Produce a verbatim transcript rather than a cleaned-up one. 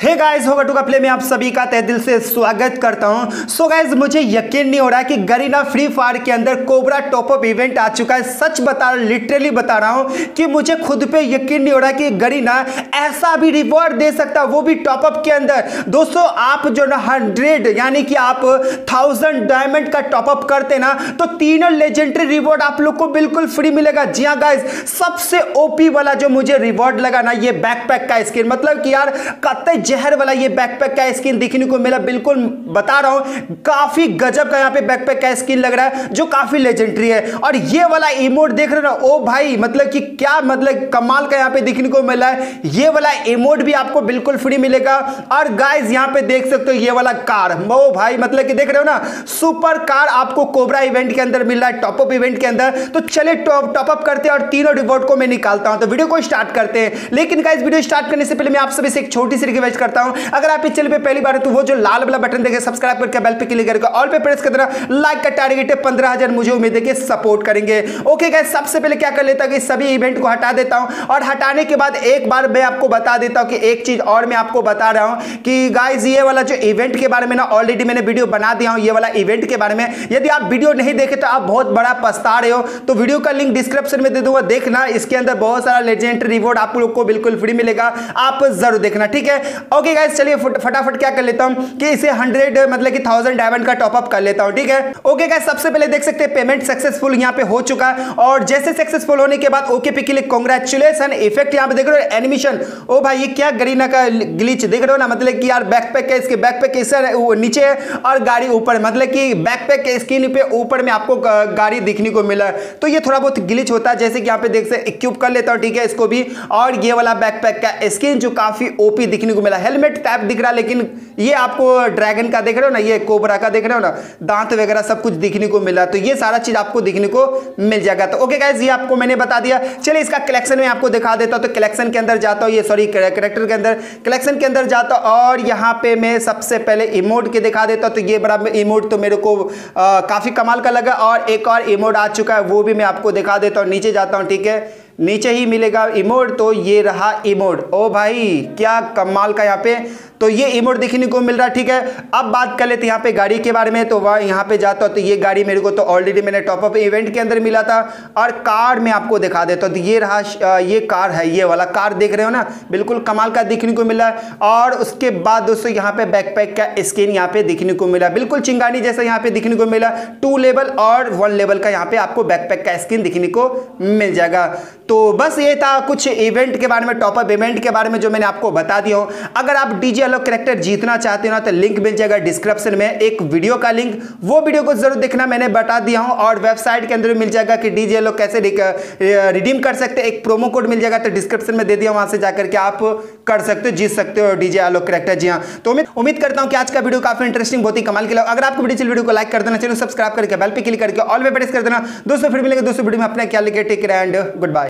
हे guys, होगा टू का प्ले में आप सभी का तहे दिल से स्वागत करता हूं। सो गाइस, मुझे यकीन नहीं हो रहा कि गरीना फ्री फायर के अंदर कोबरा टॉप अप इवेंट आ चुका है। सच बता लिटरली बता रहा हूं कि मुझे खुद पे यकीन नहीं हो रहा कि गरीना ऐसा भी रिवॉर्ड दे सकता, वो भी टॉप अप के अंदर। दोस्तों, आप जो ना हंड्रेड यानी कि आप थाउजेंड डायमंड का टॉप अप करते ना, तो तीनों लेजेंडरी रिवॉर्ड आप लोग को बिल्कुल फ्री मिलेगा। जी हाँ गाइस, सबसे ओपी वाला जो मुझे रिवॉर्ड लगा ना, ये बैकपैक का स्किन, मतलब कि यार कतई जहर वाला ये बैकपैक का स्किन दिखने को मिला। बिल्कुल बता रहा हूं, काफी गजब का यहाँ पे बैकपैक का स्किन लग रहा है, जो काफी लेजेंडरी है। और ये वाला इमोट देख रहे हो ना, ओ भाई, मतलब कि क्या मतलब कमाल का यहाँ पे दिखने को मिला है। ये वाला इमोट भी आपको बिल्कुल फ्री मिलेगा। और गाइस, यहाँ पे देख सकते हो ये वाला कार, ओ भाई, मतलब कि देख रहे हो ना, सुपर कार आपको कोबरा इवेंट के अंदर मिल रहा है, टॉप अप इवेंट के अंदर। तो चले टॉप टॉप अप करते हैं और तीनों रिवॉर्ड को मैं निकालता हूं। तो वीडियो को स्टार्ट करते हैं। लेकिन गाइस, वीडियो स्टार्ट करने से पहले मैं आप सभी से एक छोटी सी रिक्वेस्ट करता हूं, अगर आप इस चैनल पे पहली बार है तो वो जो लाल वाला बटन देखे सब्सक्राइब करके बेल पे क्लिक करके ऑल पे प्रेस कर देना। लाइक का टारगेट है पंद्रह हजार, मुझे उम्मीद है कि सपोर्ट करेंगे। ओके गाइस, सबसे पहले क्या कर लेता हूं कि सभी इवेंट को हटा देता हूं, और हटाने के बाद एक बार मैं आपको बता देता हूं कि एक चीज और मैं आपको बता रहा हूं कि गाइस, ये वाला जो इवेंट के बारे में ना ऑलरेडी मैंने वीडियो बना दिया हूं। ये वाला इवेंट के बारे में यदि आप वीडियो नहीं देखे तो आप बहुत बड़ा पछता रहे हो। तो वीडियो का लिंक डिस्क्रिप्शन में दे दूंगा, देखना। इसके अंदर बहुत सारा लेजेंडरी रिवॉर्ड आप लोग को बिल्कुल फ्री मिलेगा, आप जरूर देखना, ठीक है। ओके गाइस, चलिए फटाफट क्या कर लेता हूं कि इसे हंड्रेड मतलब कि थाउजेंड डायमंड का टॉप अप कर लेता हूं, ठीक है। ओके गाइस, सबसे पहले देख सकते हैं पेमेंट सक्सेसफुल यहां पे हो चुका है। और जैसे सक्सेसफुल होने के बाद ओके पे क्लिक, कांग्रेचुलेशन। इफेक्ट यहां पे देख रहे हो, एनिमेशन, ओ भाई ये क्या गरीना का ग्लिच देख रहे हो ना, मतलब कि यार बैकपैक है, इसके बैकपैक इस नीचे है और गाड़ी ऊपर, मतलब कि बैकपैक के स्किन पे ऊपर में आपको गाड़ी दिखने को मिला। तो ये थोड़ा बहुत ग्लिच होता है, जैसे कि यहां पे देख सकते इक्विप कर लेता हूं, ठीक है, इसको भी। और ये वाला बैकपैक का स्किन जो काफी ओपी दिखने को मिला, हेलमेट टाइप दिख रहा है, लेकिन ये आपको ड्रैगन का देख रहे हो ना, ये कोबरा का देख रहे हो ना, दांत वगैरह सब कुछ दिखने को मिला। तो ये सारा चीज आपको दिखने को मिल जाएगा। तो ओके गाइस, ये आपको मैंने बता दिया। चलिए इसका कलेक्शन में आपको दिखा देता हूं। तो कलेक्शन के अंदर जाता हूं, ये सॉरी कैरेक्टर के अंदर, कलेक्शन के अंदर जाता हूं, और यहां पे मैं सबसे पहले इमोट के दिखा देता हूं। तो ये बड़ा इमोट तो मेरे को आ, काफी कमाल का लगा। और एक और इमोट आ चुका है, वो भी मैं आपको दिखा देता हूं। नीचे जाता हूं, ठीक है, नीचे ही मिलेगा इमोट। तो ये रहा इमोट, ओ भाई क्या कमाल का यहाँ पे तो ये इमोट देखने को मिल रहा है, ठीक है। अब बात कर लेते हैं यहाँ पे गाड़ी के बारे में। तो वह यहाँ पे जाता हूँ, तो ये गाड़ी मेरे को तो ऑलरेडी मैंने टॉप अप इवेंट के अंदर मिला था। और कार में आपको दिखा देता हूँ, तो ये रहा, ये कार है, ये वाला कार देख रहे हो ना, बिल्कुल कमाल का दिखने को मिला है। और उसके बाद दोस्तों यहाँ पे बैकपैक का स्किन यहाँ पे दिखने को मिला, बिल्कुल चिंगानी जैसा यहाँ पे दिखने को मिला। टू लेवल और वन लेवल का यहाँ पे आपको बैकपैक का स्किन दिखने को मिल जाएगा। तो बस ये था कुछ इवेंट के बारे में, टॉप अप इवेंट के बारे में जो मैंने आपको बता दिया हूं। अगर आप डीजे अलॉक कैरेक्टर जीतना चाहते हो ना, तो लिंक मिल जाएगा डिस्क्रिप्शन में, एक वीडियो का लिंक, वो वीडियो को जरूर देखना, मैंने बता दिया हूं। और वेबसाइट के अंदर मिल जाएगा कि डीजे अलॉक कैसे रिडीम कर सकते हैं, एक प्रोमो कोड मिल जाएगा, तो डिस्क्रिप्शन में दे दिया, वहां से जाकर के आप कर सकते हो, जीत सकते हो डीजे अलॉक कैरेक्टर। जी हाँ, तो उम्मीद उम्मीद करता हूं कि आज का वीडियो काफी इंटरेस्टिंग, बहुत ही कमाल के लगा। अगर आपको वीडियो वीडियो को लाइक कर देना, चैनल सब्सक्राइब करके बेल पे क्लिक करके ऑल पे प्रेस कर देना। दोस्तों फिर मिलेंगे दोस्तों वीडियो में, अपना ख्याल रखिए, take care and good bye.